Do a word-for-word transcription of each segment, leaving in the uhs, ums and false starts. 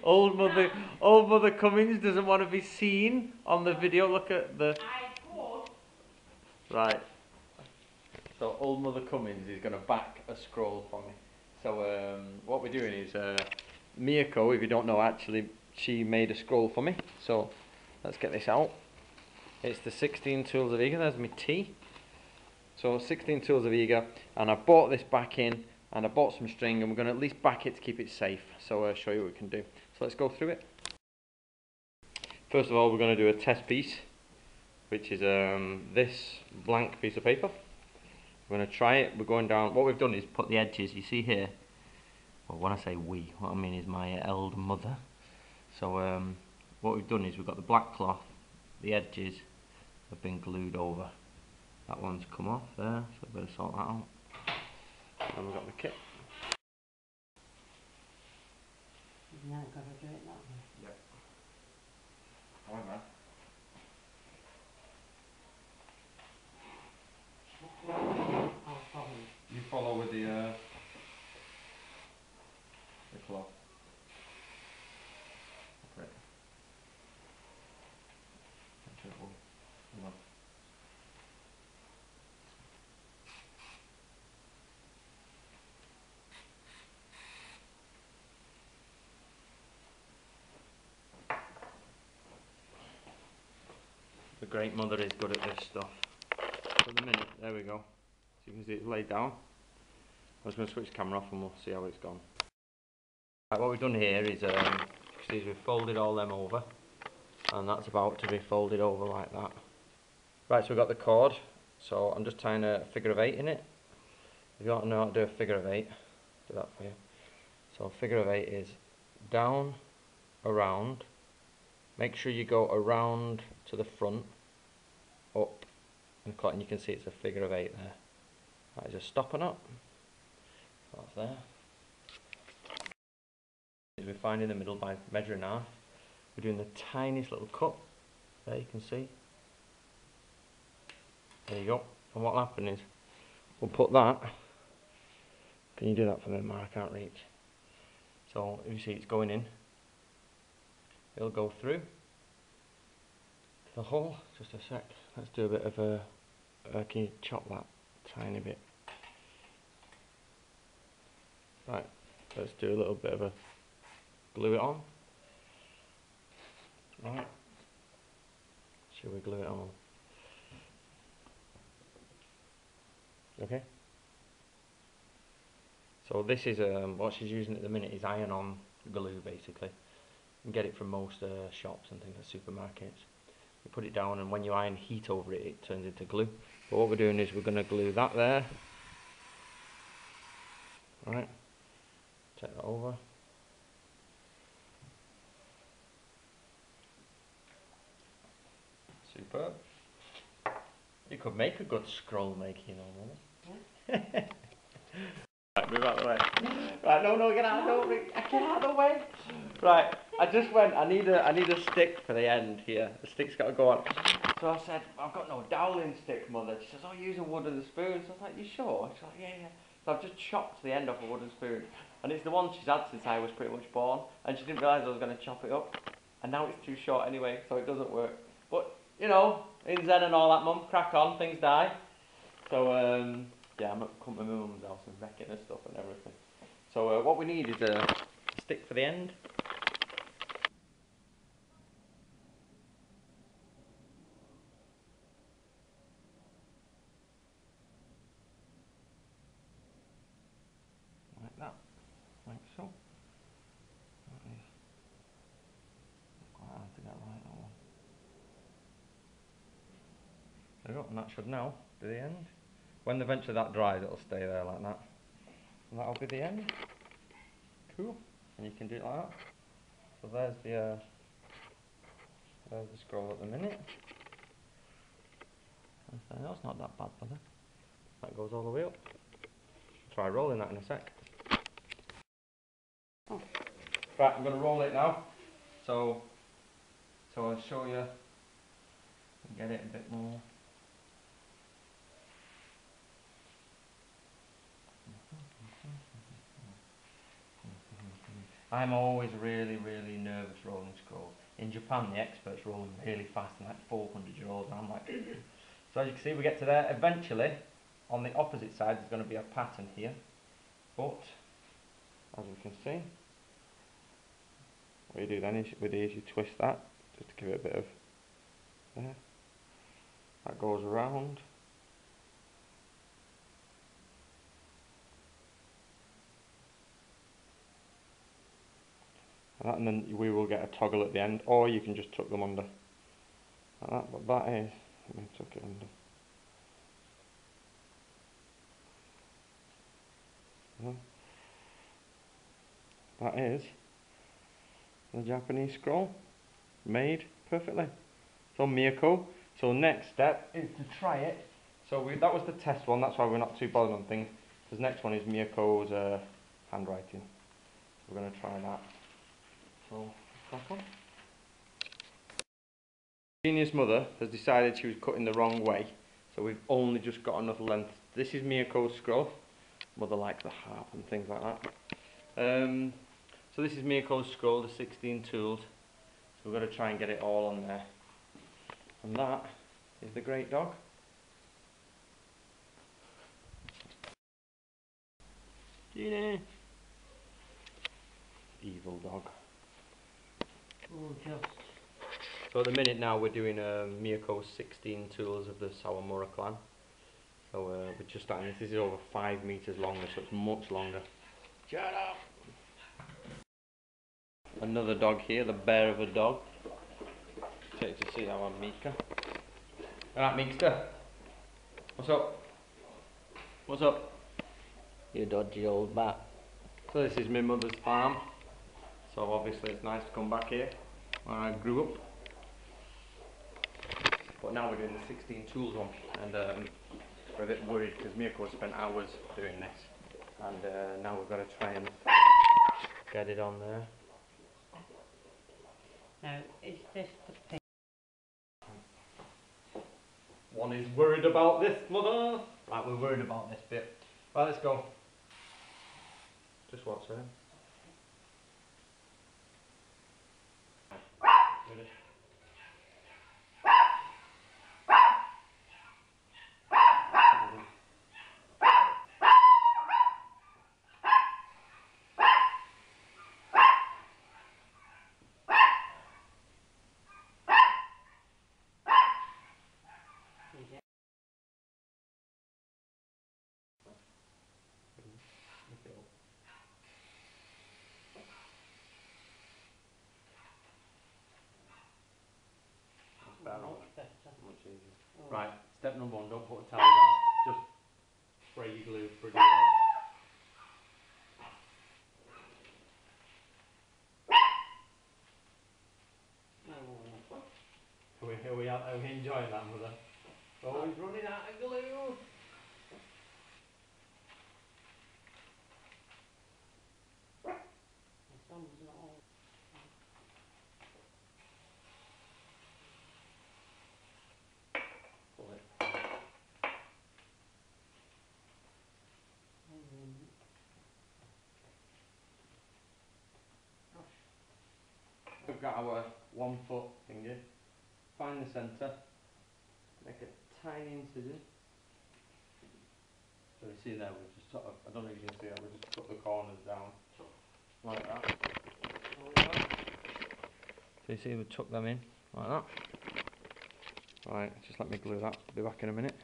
old mother, old mother Cummings doesn't want to be seen on the video. Look at the. Right. So old mother Cummings is going to back a scroll for me. So um, what we're doing is uh, Miyako, if you don't know, actually she made a scroll for me. So let's get this out. It's the sixteen Tools of Eega. There's my T. So sixteen Tools of Eega, and I bought this back in, and I bought some string, and we're going to at least back it to keep it safe. So I'll show you what we can do. So let's go through it. First of all, we're going to do a test piece, which is um, this blank piece of paper. We're going to try it. We're going down. What we've done is put the edges. You see here. Well, when I say we, what I mean is my elder mother. So um, what we've done is we've got the black cloth. The edges have been glued over. That one's come off there, so I better sort that out. And we've got the kit. You've now got to do it that way. Yep. However, I'll follow you. you follow with the uh, the cloth. Okay. Careful. Hold on. The great mother is good at this stuff. For the minute, there we go. So you can see it's laid down. I was going to switch the camera off and we'll see how it's gone. Right, what we've done here is, um, see, we've folded all them over, and that's about to be folded over like that. Right, so we've got the cord. So I'm just tying a figure of eight in it. If you don't know how to do a figure of eight, do that for you. So figure of eight is down, around. Make sure you go around to the front, up, and cut, and you can see it's a figure of eight there. Right, just stopping up. That's there. We find in the middle by measuring half. We're doing the tiniest little cut. There you can see. There you go. And what will happen is we'll put that. Can you do that for me, Mark? I can't reach. So if you see it's going in, it'll go through the hole. Just a sec. Let's do a bit of a. Uh, can you chop that tiny bit? Right. Let's do a little bit of a. Glue it on. Right. Should we glue it on? Okay. So this is um, what she's using at the minute is iron-on glue, basically. You can get it from most uh, shops and things like supermarkets. You put it down, and when you iron heat over it, it turns into glue. But what we're doing is we're going to glue that there. Right. Take that over. Superb. You could make a good scroll maker, you know, yeah. Right, move out of the way. Right, no, no, get out, no, get out of the way. Right, I just went, I need a, I need a stick for the end here. The stick's got to go on. So I said, I've got no dowling stick, mother. She says, oh, use a wooden spoon. So I was like, you sure? She's like, yeah, yeah. So I've just chopped the end off a wooden spoon. And it's the one she's had since I was pretty much born. And she didn't realise I was going to chop it up. And now it's too short anyway, so it doesn't work. But, you know, in Zen and all that, mum, crack on, things die. So, um, yeah, I'm at my mum's house and wrecking her stuff and everything. So uh, what we need is a stick for the end. Like that, like so. That is quite hard to get right, that one. There you go, and that should now be the end. When eventually that dries, it'll stay there like that. And that'll be the end. Cool. And you can do it like that. So there's the uh, there's the scroll at the minute. That's not that bad, brother. That goes all the way up. Try rolling that in a sec. Oh. Right, I'm going to roll it now. So, so I'll show you. Get it a bit more. I'm always really, really nervous rolling scrolls. In Japan, the experts roll them really fast and like four hundred year olds, and I'm like, so as you can see, we get to there. Eventually, on the opposite side, there's going to be a pattern here, but as we can see, what you do then is with these, you twist that just to give it a bit of there. That goes around. Like that, and then we will get a toggle at the end, or you can just tuck them under like that. But that is, let me tuck it under. That is the Japanese scroll, made perfectly. So Miyako. So next step is to try it. So we, that was the test one, that's why we're not too bothered on things. Because next one is Miyako's uh, handwriting. So we're going to try that. So, crack on. Genius Mother has decided she was cutting the wrong way. So we've only just got enough length. This is Miyako's scroll. Mother likes the harp and things like that. Um, so this is Miyako's scroll, the sixteen tools. So we've got to try and get it all on there. And that is the great dog. Genie! Evil dog. Oh, just. So at the minute now we're doing um, Miyako's sixteen tools of the Sawamura clan. So uh, we're just starting this. This is over five meters longer, so it's much longer. Shut up! Another dog here, the bear of a dog. Check to see our Mika. Alright, Meekster. What's up? What's up? You dodgy old bat. So this is my mother's farm. So obviously it's nice to come back here where I grew up. But now we're doing the sixteen tools one, and um, we're a bit worried because Miyako spent hours doing this, and uh, now we've got to try and get it on there. Now, is this the pig? One is worried about this, mother. Right, we're worried about this bit. Right, let's go. Just watch her. Ready? Is it? Better. Much better. Much easier. Oh. Right, step number one, don't put a towel down. Just spray your glue pretty well. Oh. Are we, are we, are we enjoying that, mother? Oh, he's running out of glue. My son's not all. Pull it. Um, We've got our one foot finger. Find the centre. Make a tiny incision. So you see there, we've just sort of, I don't know if you can see that, we just put the corners down. Like that. So you see we tuck them in, like that. Right, just let me glue that, be back in a minute.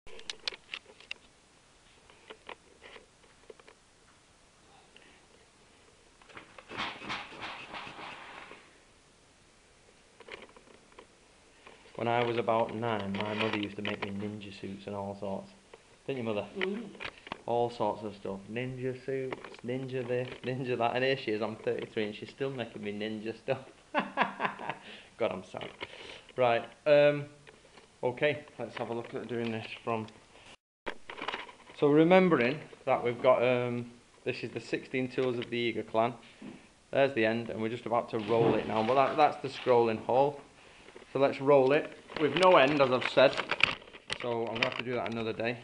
When I was about nine, my mother used to make me ninja suits and all sorts. Didn't you, mother? mm. All sorts of stuff. Ninja suits, ninja this, ninja that. And here she is, I'm thirty-three and she's still making me ninja stuff. God, I'm sad. Right, um, okay, let's have a look at doing this from... So remembering that we've got, um, this is the sixteen tools of the Iga clan. There's the end, and we're just about to roll it now. But that, that's the scrolling hole. So let's roll it with no end, as I've said. So I'm going to have to do that another day.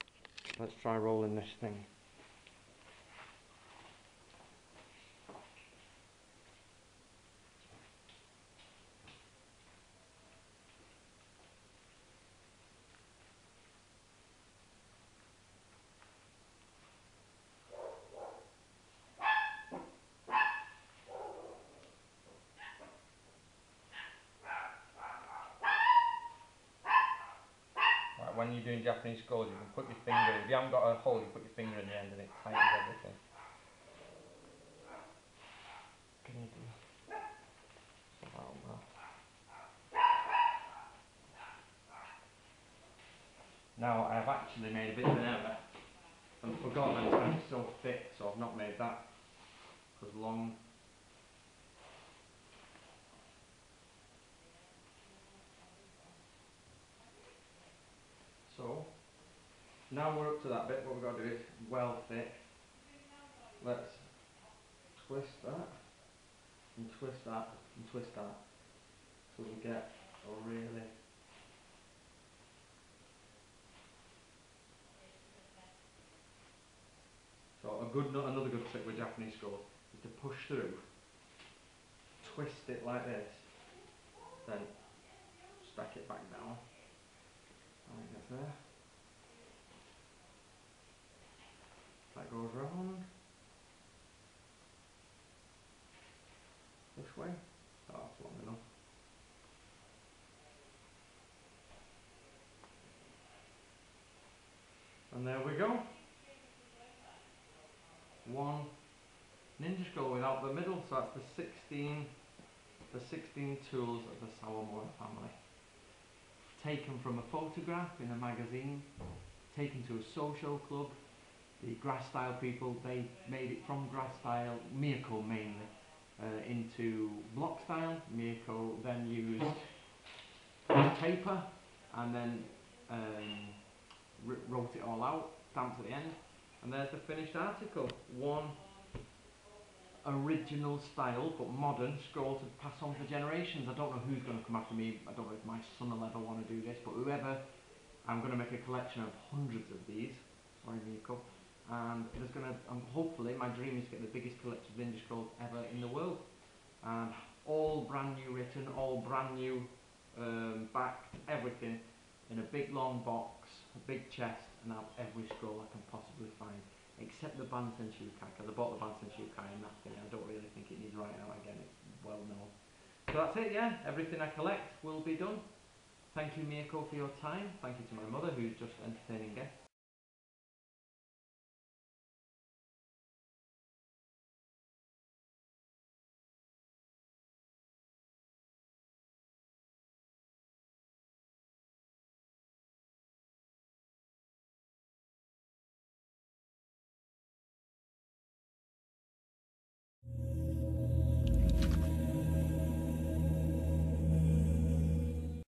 Let's try rolling this thing. that when you're doing Japanese scrolls, you can put your finger, if you haven't got a hole, you put your finger in the end and it tightens everything. Can you do something like that? Now I have actually made a bit of an error and forgotten that it's so thick, so I've not made that as long. So now we're up to that bit. What we've got to do is well thick. Let's twist that and twist that and twist that so we get a really so a good another good trick with Japanese scrolls is to push through, twist it like this, then stack it back down. And it gets there. That goes round this way. Oh, that's long enough. And there we go. One ninja scroll without the middle. So that's the sixteen, the sixteen tools of the Sawamura family. Taken from a photograph in a magazine. Taken to a social club. The grass style people, they made it from grass style, Miyako mainly, uh, into block style. Miyako then used paper and then um, wrote it all out, stamped at the end, and there's the finished article. One original style but modern scroll to pass on for generations. I don't know who's going to come after me. I don't know if my son will ever want to do this, but whoever, I'm going to make a collection of hundreds of these. Sorry, Miyako. And there's going to, um, hopefully, my dream is to get the biggest collection of ninja scrolls ever in the world. And all brand new written, all brand new um, backed, everything in a big long box, a big chest, and have every scroll I can possibly find, except the Bansen Shukai, because I bought the Bansen Shukai and that thing, I don't really think it needs writing out again, it's well known. So that's it, yeah, everything I collect will be done. Thank you, Miyako, for your time. Thank you to my mother, who's just entertaining guests.